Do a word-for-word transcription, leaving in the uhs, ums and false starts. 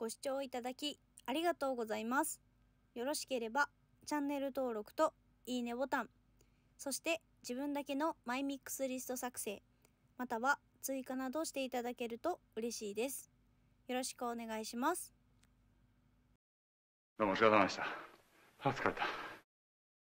ご視聴いただきありがとうございます。よろしければチャンネル登録といいねボタン、そして自分だけのマイミックスリスト作成、または追加などしていただけると嬉しいです。よろしくお願いします。 どうもお疲れ様でした。あ、疲れた。